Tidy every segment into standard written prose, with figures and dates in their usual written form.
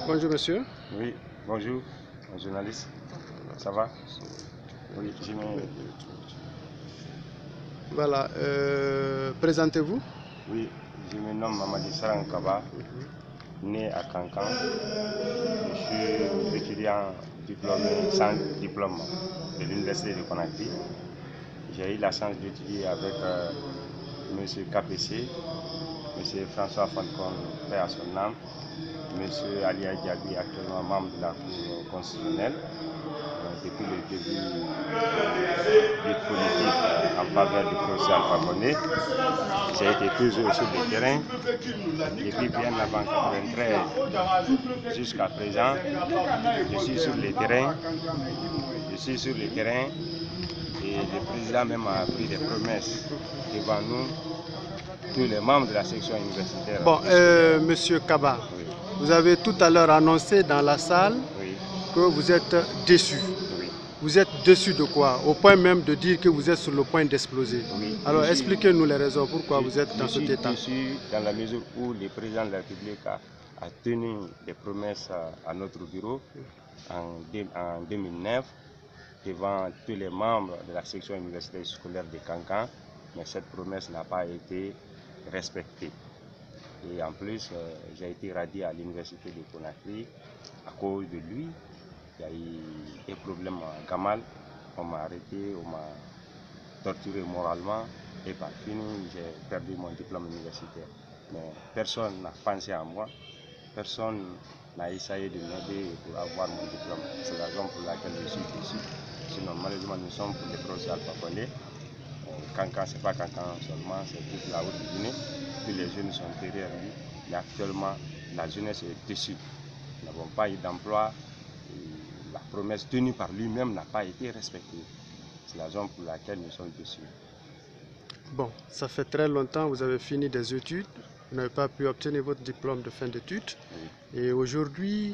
Bonjour monsieur. Oui, bonjour, journaliste. Ça va? Oui, je me... Voilà, présentez-vous. Oui, je me nomme Mamadi Sarang Kaba, né à Kankan. Je suis étudiant diplômé sans diplôme de l'université de Conakry. J'ai eu la chance d'étudier avec M. KPC, M. François Falcon, paix à son âme, M. Alia Diaby, actuellement membre de la Cour constitutionnelle. Depuis le début de politique en faveur du professeur Alpha Condé. J'ai été toujours sur le terrain depuis bien avant 1993 jusqu'à présent. Je suis sur le terrain. Et le président même a pris des promesses devant nous, tous les membres de la section universitaire. Bon, monsieur Kaba, oui. Vous avez tout à l'heure annoncé dans la salle Oui. que vous êtes déçu. Oui. Vous êtes déçu de quoi? Au point même de dire que vous êtes sur le point d'exploser. Oui. Alors expliquez-nous les raisons pourquoi vous êtes dans cet état. Je suis dans la mesure où le président de la République a tenu des promesses à notre bureau en 2009 devant tous les membres de la section universitaire scolaire de Kankan, mais cette promesse n'a pas été respectée. Et en plus, j'ai été radié à l'université de Conakry à cause de lui. Il y a eu des problèmes à Gamal, on m'a arrêté, on m'a torturé moralement et par fini, j'ai perdu mon diplôme universitaire. Mais personne n'a pensé à moi, personne n'a essayé de m'aider pour avoir mon diplôme. C'est la raison pour laquelle je suis déçu. Sinon, malheureusement, nous sommes pour le professeur Alpha Condé. Kankan, ce n'est pas Kankan seulement, c'est toute la Haute-Guinée. Tous les jeunes sont derrière lui. Mais actuellement, la jeunesse est déçue. Nous n'avons pas eu d'emploi. La promesse tenue par lui-même n'a pas été respectée. C'est la raison pour laquelle nous sommes déçus. Bon, ça fait très longtemps, vous avez fini des études, vous n'avez pas pu obtenir votre diplôme de fin d'études. Oui. Et aujourd'hui,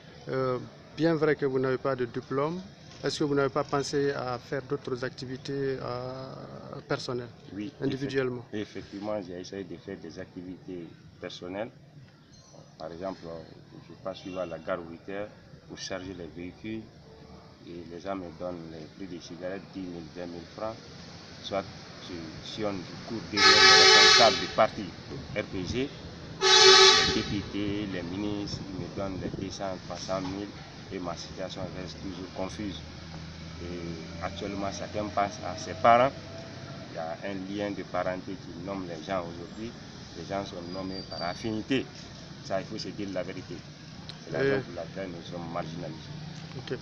bien vrai que vous n'avez pas de diplôme, est-ce que vous n'avez pas pensé à faire d'autres activités personnelles, oui, individuellement? Effectivement, j'ai essayé de faire des activités personnelles. Par exemple, je passe souvent à la gare routière pour charger les véhicules et les gens me donnent les prix des cigarettes, 10 000, 20 000 francs. Soit si on court derrière les responsables du parti RPG, les députés, les ministres, ils me donnent les 200, 300 000 et ma situation reste toujours confuse. Et actuellement, chacun pense à ses parents. Il y a un lien de parenté qui nomme les gens aujourd'hui. Les gens sont nommés par affinité. Ça, il faut se dire la vérité. C'est la raison pour laquelle nous sommes marginalisés. Okay.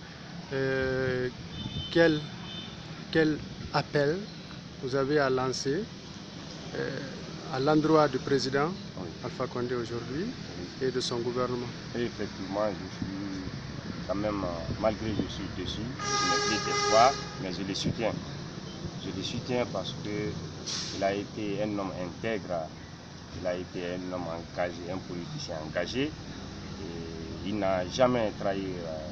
Quel appel vous avez à lancer à l'endroit du président Alpha Condé aujourd'hui et de son gouvernement? Et effectivement, je suis quand même, malgré que je suis déçu, je n'ai plus d'espoir, mais je le soutiens. Je le soutiens parce qu'il a été un homme intègre, il a été un homme engagé, un politicien engagé. Et il n'a jamais trahi,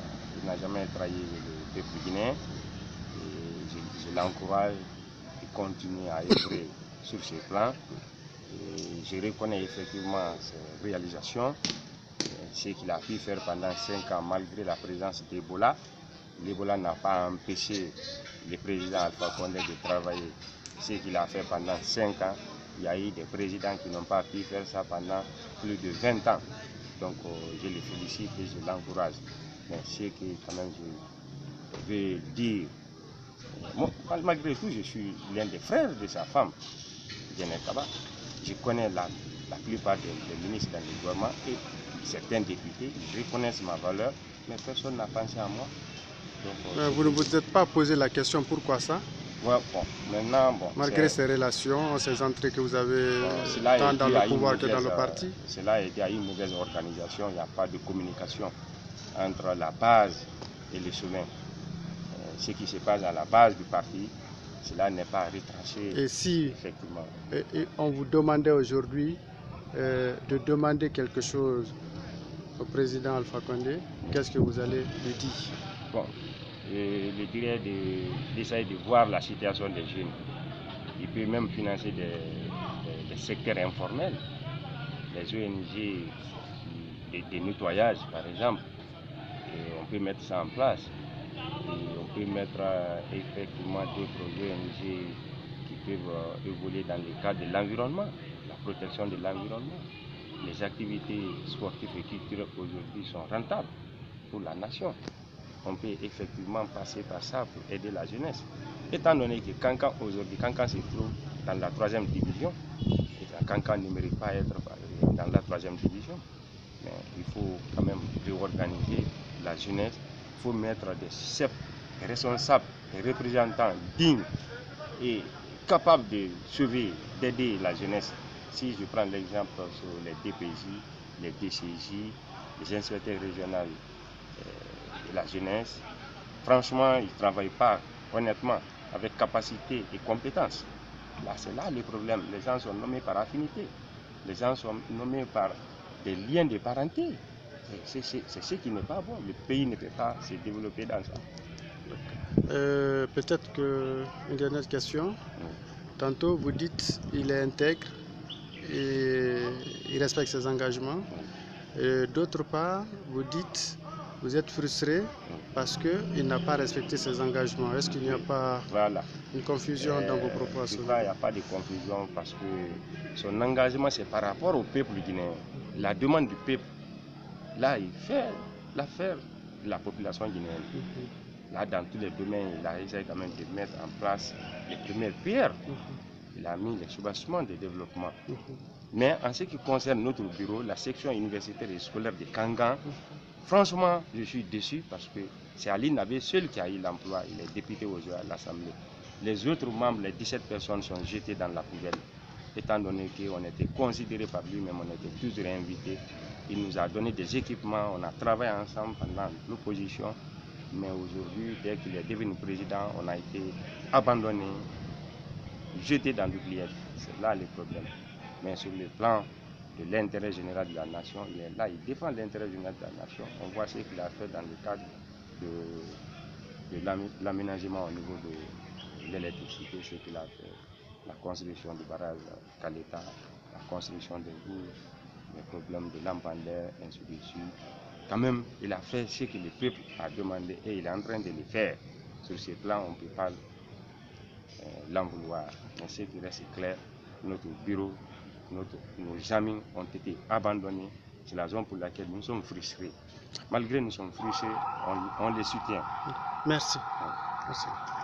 le peuple guinéen. Je l'encourage de continuer à œuvrer sur ces plans. Et je reconnais effectivement ses réalisations, ce qu'il a pu faire pendant 5 ans malgré la présence d'Ebola. L'Ebola n'a pas empêché le président Alpha Condé de travailler. Ce qu'il a fait pendant 5 ans, il y a eu des présidents qui n'ont pas pu faire ça pendant plus de 20 ans. Donc je le félicite et je l'encourage. Mais ce que quand même je veux dire, moi, malgré tout, je suis l'un des frères de sa femme, Janet Kaba. Je connais la plupart des ministres dans le gouvernement et certains députés, ils reconnaissent ma valeur, mais personne n'a pensé à moi. Donc, vous ne vous êtes pas posé la question pourquoi ça? Ouais, bon, maintenant, malgré ces relations, ces entrées que vous avez tant dans le pouvoir que dans le parti? Cela est dû à une mauvaise organisation, il n'y a pas de communication entre la base et le sommet. Ce qui se passe à la base du parti, cela n'est pas retranché. Et si effectivement. Et on vous demandait aujourd'hui de demander quelque chose au président Alpha Condé, qu'est-ce que vous allez lui dire? Bon, je lui dirais d'essayer de voir la situation des jeunes. Il peut même financer des secteurs informels, les ONG des nettoyages, par exemple. Et on peut mettre ça en place. Et on peut mettre effectivement des projets ONG qui peuvent évoluer dans le cadre de l'environnement, la protection de l'environnement. Les activités sportives et culturelles aujourd'hui sont rentables pour la nation. On peut effectivement passer par ça pour aider la jeunesse. Étant donné que Kankan aujourd'hui, Kankan se trouve dans la 3e division, et Kankan ne mérite pas être dans la 3e division, mais il faut quand même réorganiser la jeunesse. Il faut mettre des chefs, des responsables, des représentants dignes et capables de sauver, d'aider la jeunesse. Si je prends l'exemple sur les DPJ, les DCJ, les inspecteurs régionaux de la jeunesse, franchement, ils ne travaillent pas honnêtement, avec capacité et compétence. Là, c'est là le problème. Les gens sont nommés par affinité. Les gens sont nommés par des liens de parenté. C'est ce qui n'est pas bon. Le pays ne peut pas se développer dans ça. Peut-être qu'une dernière question. Tantôt, vous dites qu'il est intègre et il respecte ses engagements. D'autre part, vous dites vous êtes frustré parce qu'il n'a pas respecté ses engagements. Est-ce qu'il n'y a pas une confusion dans vos propos? Il n'y a pas de confusion parce que son engagement, c'est par rapport au peuple guinéen. La demande du peuple, là, il fait l'affaire de la population guinéenne. Là, dans tous les domaines, il a essayé quand même de mettre en place les premières pierres. Il a mis les soubassements de développement. Mais en ce qui concerne notre bureau, la section universitaire et scolaire de Kankan, franchement, je suis déçu parce que c'est Ali Nabé seul qui a eu l'emploi. Il est député aujourd'hui à l'Assemblée. Les autres membres, les 17 personnes, sont jetées dans la poubelle. Étant donné qu'on était considérés par lui-même, on était toujours invités. Il nous a donné des équipements, on a travaillé ensemble pendant l'opposition. Mais aujourd'hui, dès qu'il est devenu président, on a été abandonné, jeté dans l'oubliette. C'est là le problème. Mais sur le plan de l'intérêt général de la nation, il est là, il défend l'intérêt général de la nation. On voit ce qu'il a fait dans le cadre de l'aménagement au niveau de l'électricité, ce qu'il a fait, la construction du barrage Kaleta, la construction des routes, les problèmes de lampadaire, ainsi de suite. Quand même, il a fait ce que le peuple a demandé et il est en train de le faire. Sur ce plan, on ne peut pas l'en vouloir. Mais ce qui reste clair, notre bureau, nos amis ont été abandonnés. C'est la raison pour laquelle nous sommes frustrés. Malgré nous sommes frustrés, on les soutient. Merci. Merci.